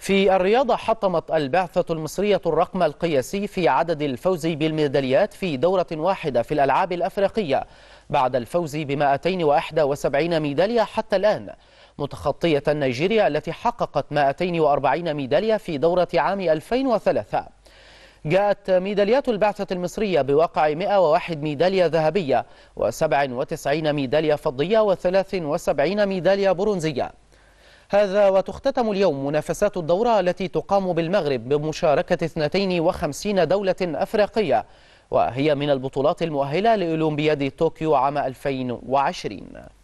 في الرياضة حطمت البعثة المصرية الرقم القياسي في عدد الفوز بالميداليات في دورة واحدة في الألعاب الأفريقية بعد الفوز ب 271 ميدالية حتى الآن، متخطية نيجيريا التي حققت 240 ميدالية في دورة عام 2003. جاءت ميداليات البعثة المصرية بواقع 101 ميدالية ذهبية و97 ميدالية فضية و73 ميدالية برونزية. هذا وتختتم اليوم منافسات الدورة التي تقام بالمغرب بمشاركة 52 دولة أفريقية، وهي من البطولات المؤهلة لأولمبياد طوكيو عام 2020.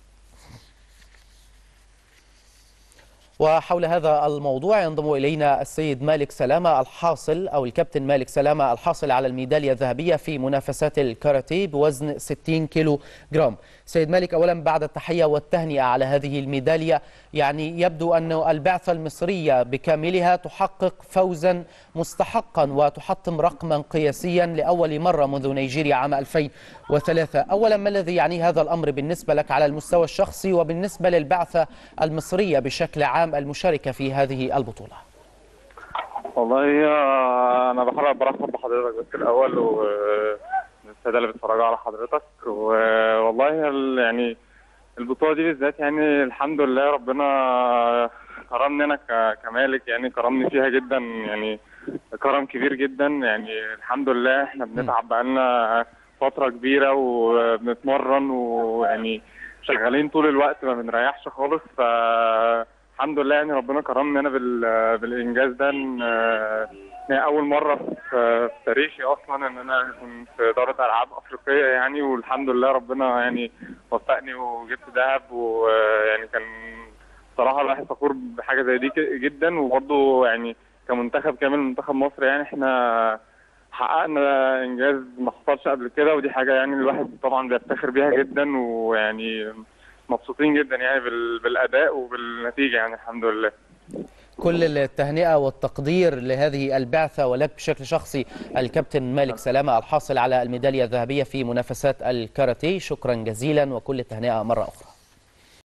وحول هذا الموضوع ينضم إلينا السيد مالك سلامة الحاصل أو الكابتن مالك سلامة الحاصل على الميدالية الذهبية في منافسات الكاراتيه بوزن 60 كيلو جرام. سيد مالك، أولا بعد التحية والتهنئة على هذه الميدالية، يعني يبدو أن البعثة المصرية بكاملها تحقق فوزا مستحقا وتحطم رقما قياسيا لأول مرة منذ نيجيريا عام 2003. أولا ما الذي يعني هذا الأمر بالنسبة لك على المستوى الشخصي وبالنسبة للبعثة المصرية بشكل عام المشاركة في هذه البطولة؟ والله أنا برحب بحضرتك بس الأول والسادة اللي بيتفرجوا على حضرتك. والله يعني البطولة دي بالذات يعني الحمد لله ربنا كرمني أنا كمالك، يعني كرمني فيها جدا، يعني كرم كبير جدا. يعني الحمد لله احنا بنتعب بقالنا فترة كبيرة وبنتمرن ويعني شغالين طول الوقت ما بنريحش خالص. الحمد لله يعني ربنا كرمني انا بالانجاز ده. ان اول مره في تاريخي اصلا ان انا اكون في دوره العاب افريقيه يعني، والحمد لله ربنا يعني وفقني وجبت ذهب. ويعني كان صراحه الواحد فخور بحاجه زي دي جدا. وبرضه يعني كمنتخب كامل منتخب مصر يعني احنا حققنا انجاز ما حصلش قبل كده، ودي حاجه يعني الواحد طبعا بيفتخر بيها جدا، ويعني مبسوطين جدا يعني بالاداء وبالنتيجه يعني الحمد لله. كل التهنئة والتقدير لهذه البعثة ولك بشكل شخصي الكابتن مالك سلامة الحاصل على الميدالية الذهبية في منافسات الكاراتيه. شكرا جزيلا وكل التهنئة مرة أخرى.